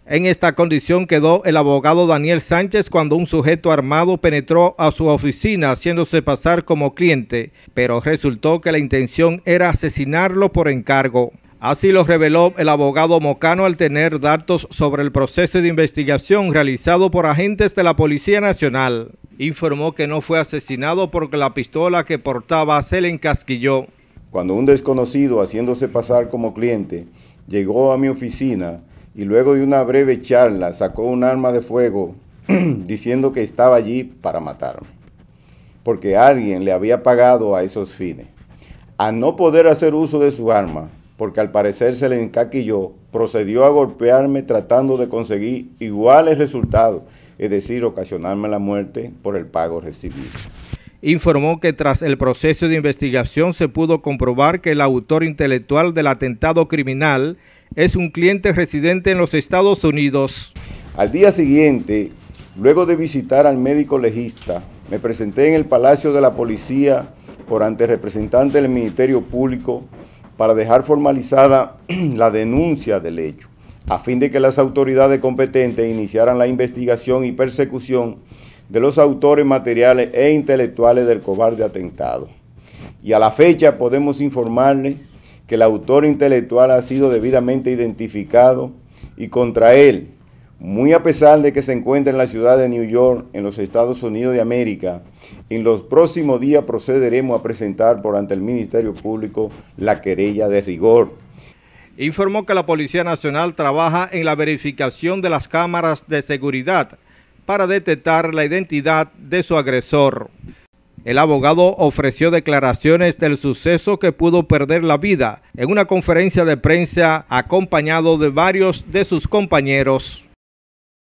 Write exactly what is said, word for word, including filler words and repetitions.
En esta condición quedó el abogado Daniel Sánchez cuando un sujeto armado penetró a su oficina haciéndose pasar como cliente, pero resultó que la intención era asesinarlo por encargo. Así lo reveló el abogado Mocano al tener datos sobre el proceso de investigación realizado por agentes de la Policía Nacional. Informó que no fue asesinado porque la pistola que portaba se le encasquilló. Cuando un desconocido, haciéndose pasar como cliente, llegó a mi oficina y luego de una breve charla sacó un arma de fuego diciendo que estaba allí para matarme, porque alguien le había pagado a esos fines. Al no poder hacer uso de su arma, porque al parecer se le encaquilló, procedió a golpearme tratando de conseguir iguales resultados, es decir, ocasionarme la muerte por el pago recibido. Informó que tras el proceso de investigación se pudo comprobar que el autor intelectual del atentado criminal es un cliente residente en los Estados Unidos. Al día siguiente, luego de visitar al médico legista, me presenté en el Palacio de la Policía por ante representante del Ministerio Público para dejar formalizada la denuncia del hecho, a fin de que las autoridades competentes iniciaran la investigación y persecución de los autores materiales e intelectuales del cobarde atentado. Y a la fecha podemos informarles que el autor intelectual ha sido debidamente identificado y contra él, muy a pesar de que se encuentra en la ciudad de New York, en los Estados Unidos de América, en los próximos días procederemos a presentar por ante el Ministerio Público la querella de rigor. Informó que la Policía Nacional trabaja en la verificación de las cámaras de seguridad para detectar la identidad de su agresor. El abogado ofreció declaraciones del suceso que pudo perder la vida en una conferencia de prensa acompañado de varios de sus compañeros.